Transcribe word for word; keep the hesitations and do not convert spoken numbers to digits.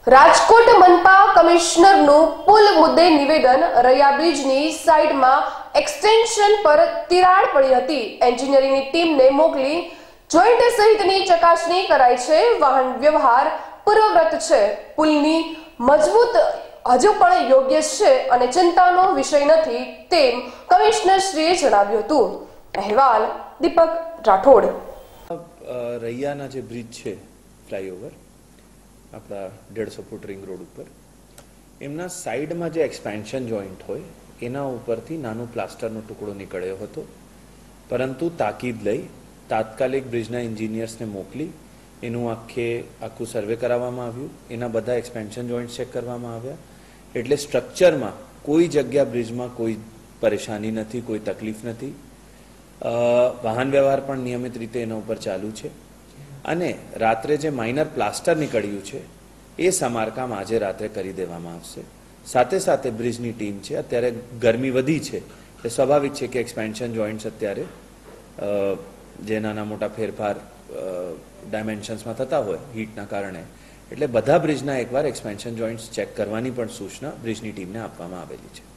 રાજકોટ મનપા કમિશનરનું પુલ મુદ્દે નિવેદન રૈયા બ્રિજની સાઇડમાં એક્સટેન્શન પર તિરાડ પડી હતી। એન્જિનિયરિંગની ટીમને મોકલી જોઈન્ટ સહિતની ચકાસણી કરાઈ છે। વાહન વ્યવહાર પૂર્વવત છે। પુલની મજબૂત હજુ પણ યોગ્ય છે અને ચિંતાનો વિષય નથી તેમ કમિશનરશ્રીએ જણાવ્યું હતું। અહેવાલ દીપક રાઠોડ। રૈયાના જે બ્રિજ છે ફ્લાયઓવર આપણા डेढ़ सौ ફૂટ રિંગ રોડ ઉપર એમના સાઈડમાં જે એક્સપેન્શન જોઈન્ટ હોય એના ઉપરથી નાનો પ્લાસ્ટરનો ટુકડો નીકળ્યો હતો, પરંતુ તાકીદ લઈ તાત્કાલિક બ્રિજના એન્જિનિયર્સને મોકલી એનું આખે આખું સર્વે કરાવવામાં આવ્યું। એના બધા એક્સપેન્શન જોઈન્ટ ચેક કરવામાં આવ્યા, એટલે સ્ટ્રક્ચરમાં કોઈ જગ્યા બ્રિજમાં કોઈ પરેશાની નથી, કોઈ તકલીફ નથી। વાહન વ્યવહાર પણ નિયમિત રીતે એના ઉપર ચાલુ છે અને રાત્રે જે માઇનર પ્લાસ્ટર નીકળ્યું છે એ સમારકામ આજે રાત્રે કરી દેવામાં આવશે। સાથે સાથે બ્રિજની ટીમ છે, અત્યારે ગરમી વધી છે એટલે સ્વાભાવિક છે કે એક્સપેન્શન જોઈન્ટ્સ અત્યારે જે નાના મોટા ફેરફાર ડાયમેન્શન્સમાં થતા હોય હીટના કારણે, એટલે બધા બ્રિજના એકવાર એક્સપેન્શન જોઈન્ટ્સ ચેક કરવાની પણ સૂચના બ્રિજની ટીમને આપવામાં આવેલી છે।